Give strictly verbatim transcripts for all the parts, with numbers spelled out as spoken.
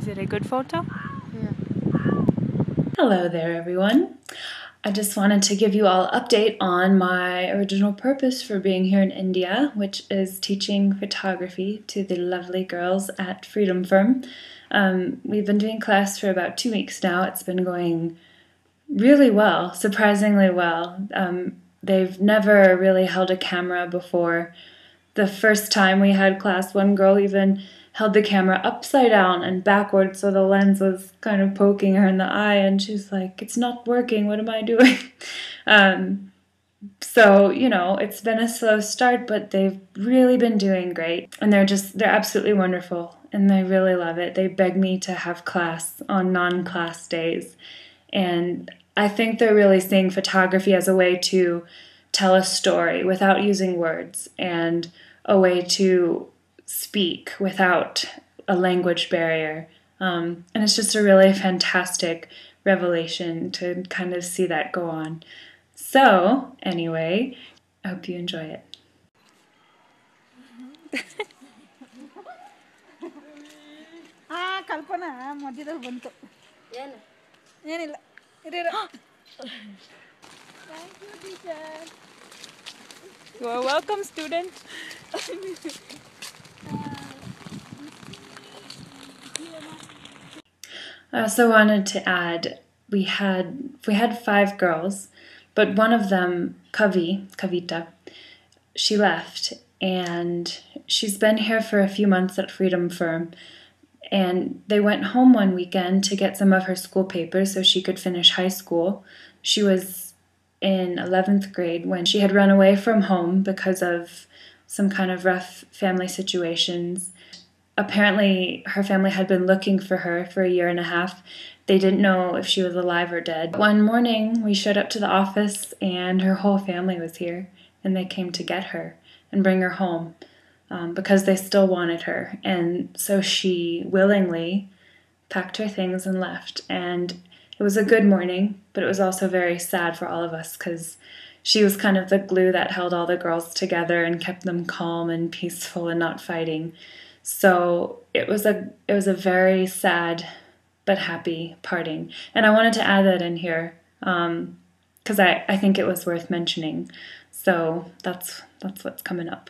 Is it a good photo? Yeah. Hello there, everyone. I just wanted to give you all an update on my original purpose for being here in India, which is teaching photography to the lovely girls at Freedom Firm. Um, we've been doing class for about two weeks now. It's been going really well, surprisingly well. Um, they've never really held a camera before. The first time we had class, one girl even held the camera upside down and backwards so the lens was kind of poking her in the eye, and she's like, it's not working, what am I doing? um, so, you know, it's been a slow start, but they've really been doing great, and they're just, they're absolutely wonderful, and they really love it. They beg me to have class on non-class days, and I think they're really seeing photography as a way to tell a story without using words, and a way to speak without a language barrier. Um, and it's just a really fantastic revelation to kind of see that go on. So, anyway, I hope you enjoy it. Ah, Kalpana, madhyadalli bantu. Yenu? Yenilla. Iru. Thank you, teacher. You are welcome, student. I also wanted to add, we had we had five girls, but one of them, Kavi, Kavita, she left, and she's been here for a few months at Freedom Firm, and they went home one weekend to get some of her school papers so she could finish high school. She was in eleventh grade when she had run away from home because of some kind of rough family situations. Apparently, her family had been looking for her for a year and a half. They didn't know if she was alive or dead. One morning, we showed up to the office, and her whole family was here, and they came to get her and bring her home um, because they still wanted her. And so she willingly packed her things and left. And it was a good morning, but it was also very sad for all of us because she was kind of the glue that held all the girls together and kept them calm and peaceful and not fighting. So it was a it was a very sad but happy parting. And I wanted to add that in here um, because I, I think it was worth mentioning. So that's that's what's coming up.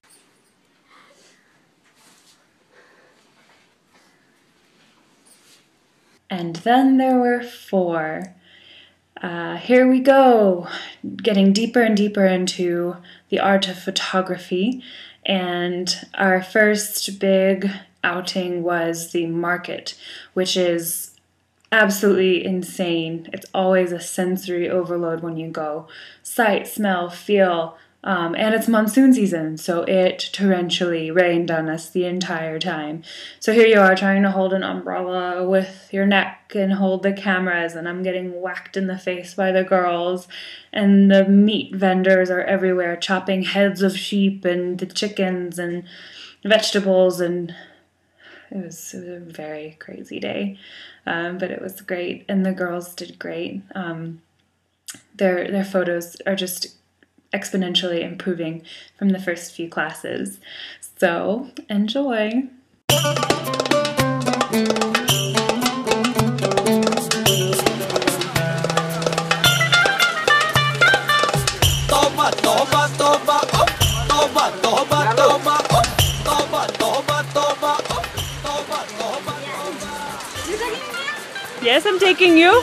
And then there were four. Uh, here we go, getting deeper and deeper into the art of photography. And our first big outing was the market, which is absolutely insane. It's always a sensory overload when you go. Sight, smell, feel, um, and it's monsoon season, so it torrentially rained on us the entire time. So here you are trying to hold an umbrella with your neck and hold the cameras, and I'm getting whacked in the face by the girls, and the meat vendors are everywhere chopping heads of sheep and the chickens and vegetables, and it was, it was a very crazy day, um, but it was great, and the girls did great. Um, their their photos are just exponentially improving from the first few classes. So, enjoy! Yes, I'm taking you.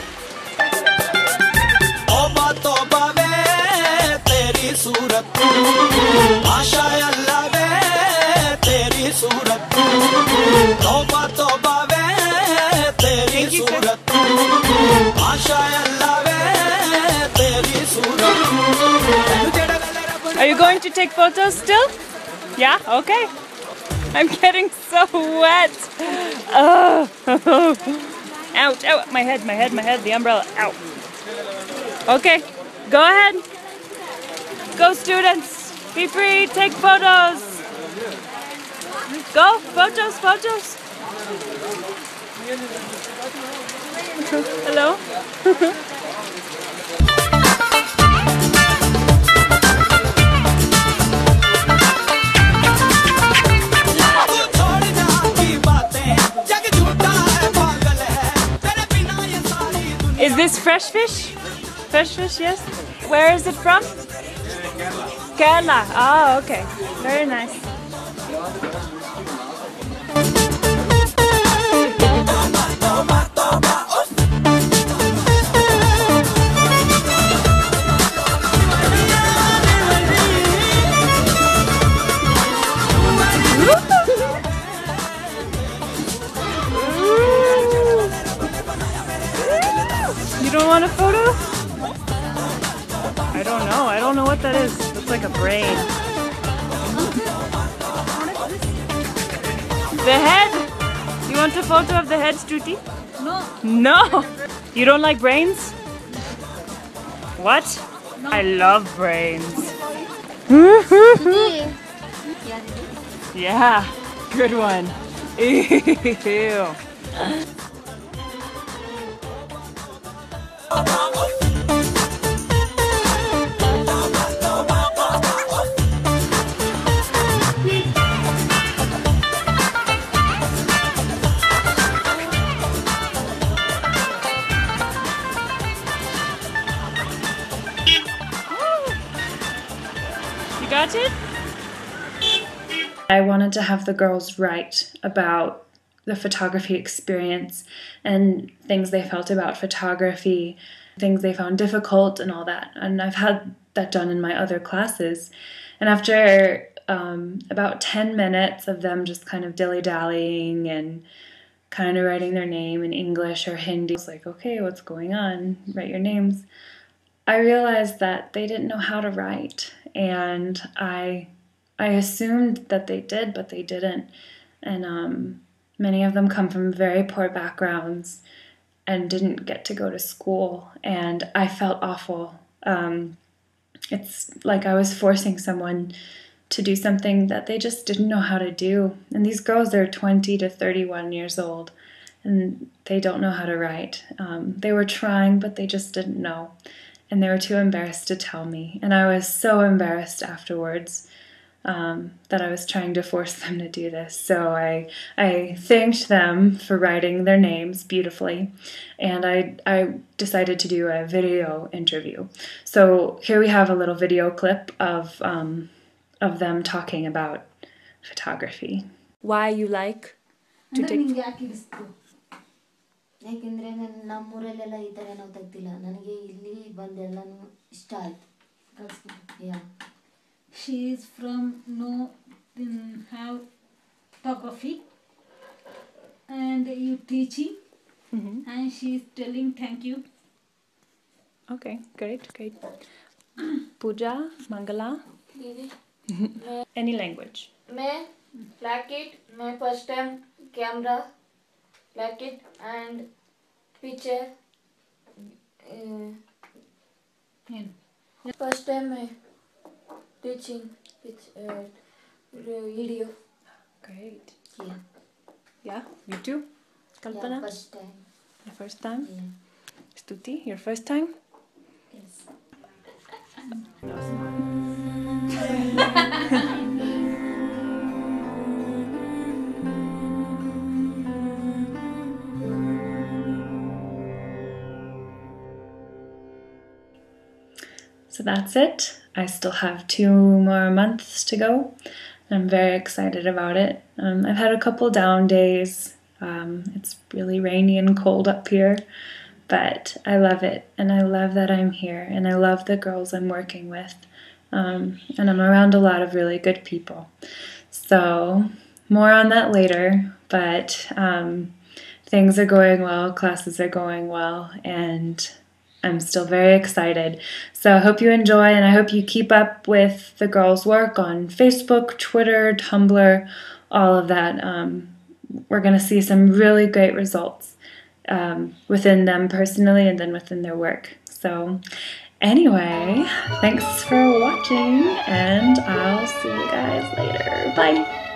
Are you going to take photos still? Yeah? Okay. I'm getting so wet. Oh. Ouch, ouch, my head, my head, my head, the umbrella, ow. Okay, go ahead. Go, students. Be free, take photos. Go, photos, photos. Hello? छोड़ जा की बातें जग झूठा है fresh fish? Fresh fish, yes. Where is it from? Kerala. Oh, okay. Very nice. You don't want a photo? I don't know. I don't know what that is. Looks like a brain. The head? You want a photo of the head, Stuti? No. No. You don't like brains? What? No. I love brains. Yeah. Good one. Ew. You got it? I wanted to have the girls write about the photography experience and things they felt about photography, things they found difficult and all that. And I've had that done in my other classes. And after um, about ten minutes of them just kind of dilly-dallying and kind of writing their name in English or Hindi, I was like, okay, what's going on? Write your names. I realized that they didn't know how to write. And I I assumed that they did, but they didn't. And um, many of them come from very poor backgrounds and didn't get to go to school. And I felt awful. Um, it's like I was forcing someone to do something that they just didn't know how to do. And these girls are twenty to thirty-one years old, and they don't know how to write. Um, they were trying, but they just didn't know. And they were too embarrassed to tell me. And I was so embarrassed afterwards um, that I was trying to force them to do this. So I I thanked them for writing their names beautifully. And I, I decided to do a video interview. So here we have a little video clip of, um, of them talking about photography. Why you like to take... ಯಾಕೆಂದರೆ ನಾನು ನಮ್ಮೂರಲ್ಲೆಲ್ಲ ಈ ಥರ ನಾವು ತೆಗ್ದಿಲ್ಲ ನನಗೆ ಇಲ್ಲಿ ಬಂದೆಲ್ಲನೂ ಇಷ್ಟ ಆಯ್ತು ಯಾ She is from no have photography and you teaching Mm-hmm. and she is telling thank you. Okay, great, great. Pooja, Mangala, any language. मैं like it मैं first time camera like it and picture uh, And first time मैं teaching picture uh, video Great. yeah Yeah, you too? Kalpana? yeah first time Your first time? yeah Stuti, your first time? yes So that's it. I still have two more months to go. I'm very excited about it. Um, I've had a couple down days. Um, it's really rainy and cold up here, but I love it, and I love that I'm here, and I love the girls I'm working with, um, and I'm around a lot of really good people. So more on that later, but um, things are going well, classes are going well, and I'm still very excited. So I hope you enjoy, and I hope you keep up with the girls' work on Facebook, Twitter, Tumblr, all of that. Um, we're going to see some really great results um, within them personally and then within their work. So anyway, thanks for watching, and I'll see you guys later. Bye!